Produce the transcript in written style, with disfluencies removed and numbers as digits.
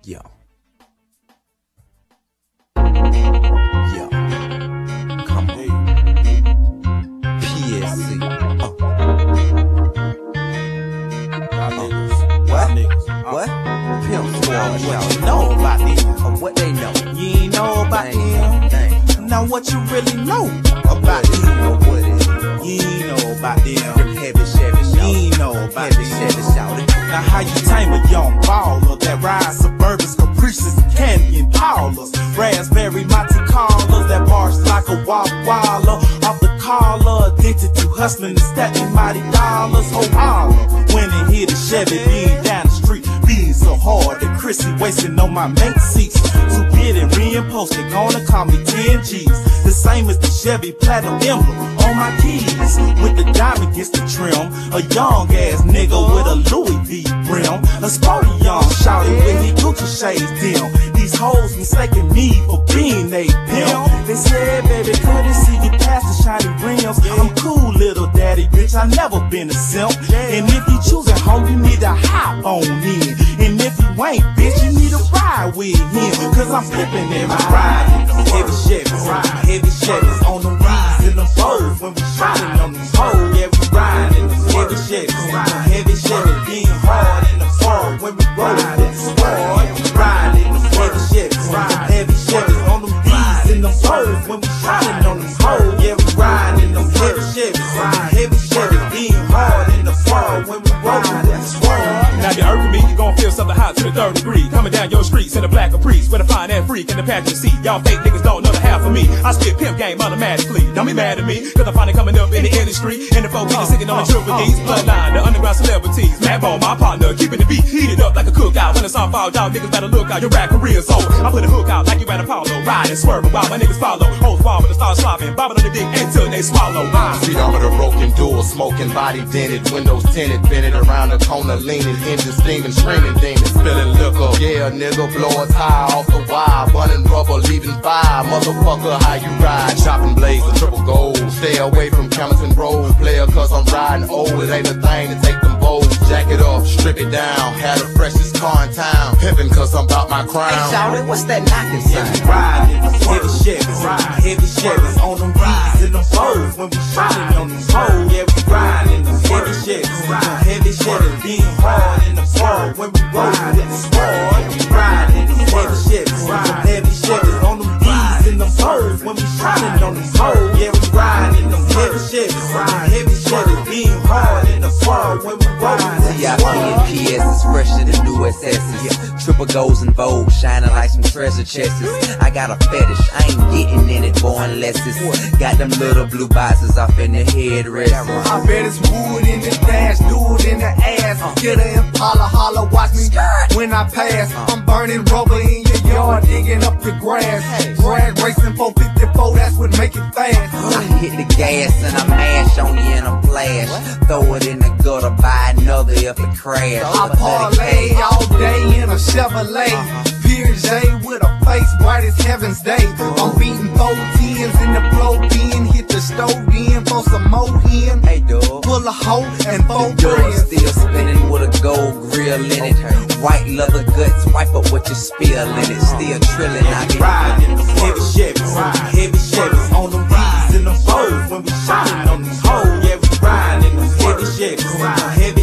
Yo. Yo. Come on. PSC. What? Pimp Squad. What you know about them? What they know? You ain't know about them. Now what you really know about them? You ain't know about them. Heavy Chevys, you ain't know about them. Now how you tame a young baller that rides Suburbans, Caprices, and Canyon Paulers, Raspberry Monte Carlos that barks like a Waller off the collar, addicted to hustling and stacking mighty dollars. Ho holler when they hit a Chevy being down the street, being so hard that Chrissy wasting on my mate seats. To get it reimposted, gonna call me 10 G's. The same as the Chevy Platinum emblem on my keys, with the diamond against the trim. A young ass nigga with a Louis V brim, a sporty young shawty with his Gucci shades dim. These hoes mistaking me for being a pimp. They said, baby, couldn't see you past the shiny rims. I'm cool, little daddy, bitch, I never been a simp. And if you choosing home, you need to hop on in. And if you ain't, bitch, you need to ride with him. Cause I'm flipping and I'm riding heavy Chevys on them V's and them foes. When we shining on these hoes, yeah, we riding heavy Chevys, being hard in the fall. When we riding the squad, we riding heavy Chevys on them V's and them foes. When we shining on these hoes, yeah, we riding them heavy Chevys, being hard in the fall. When we riding the squad. Now you're urging me, you gon' feel something hot to the 3rd degree. Coming down your streets in a black Caprice with a fine ass freak in the passenger seat. Y'all fake niggas don't know the half of me. I spit pimp game automatically. Don't be mad at me, cause I'm finally coming up in the industry. And the folks sitting on the trip with these bloodline, the underground celebrities. Mad Bone, my partner, keeping the beat heated up like a cookout. When the song falls, y'all niggas better look out. Your rap career's over. I put a hook out like you at Apollo, riding, swerving while my niggas follow. Hoes fall with the stars slopping, bobbing on the dick until they swallow. See, I'm with a broken door, smoking, body dented, windows tinted, bending around the corner, leaning, engine steaming, screaming demons, spilling liquor. Yeah, nigga, blow us high off the wire, burning rubber, leaving fire. Motherfucker, how you ride? Chopping blades of triple gold. Stay away from Camerton Road, player, cause I'm riding old. It ain't a thing to take them bold. Jack it off, strip it down. Had the freshest car in town. Pimpin' cause I'm about my crown. Hey, shawty, what's that knocking sign? Riding heavy Chevys on them V's and them foes. When we shining on these hoes, yeah, we riding them heavy Chevys, being hard in the fall. When we rollin' with the squad, we riding these heavy Chevys on them V's and them foes. When we shining on these hoes, yeah, we riding them heavy Chevys, being hard in the fall. When we rollin' with the CIP and PS is fresher than new SS's. Triple goals in Vogue, shining like some treasure chests. I got a fetish, I ain't getting in it, boy, unless it's got them little blue boxes off in the headrest. I bet it's wood in the dash, do it in the ass. Get an Impala, holla, watch me when I pass. I'm burning rubber in your yard, digging up the grass. Drag racing 454, that's what make it fast. I hit the gas and I mash on you in a flash. Throw it in the gutter, buy another if it crash. I parlay all day in a Chevrolet. Piaget with a face bright as heaven's day. I'm beating 4 10s in the flow bin. Hit the stove in for some more hen. Hey, dog. Pull a hoe and 4 Door friends. still spinning with a gold grill in it. White leather guts, wipe up what you spill in it. Still trilling, I get Riding heavy Chevys on them V's and them foes. When we shining on these hoes, yeah, we riding them heavy Chevys.